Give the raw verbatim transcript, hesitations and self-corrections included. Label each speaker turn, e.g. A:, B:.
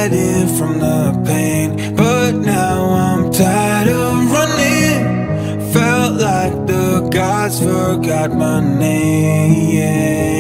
A: hiding from the pain, but now I'm tired of running. Felt like the gods forgot my name.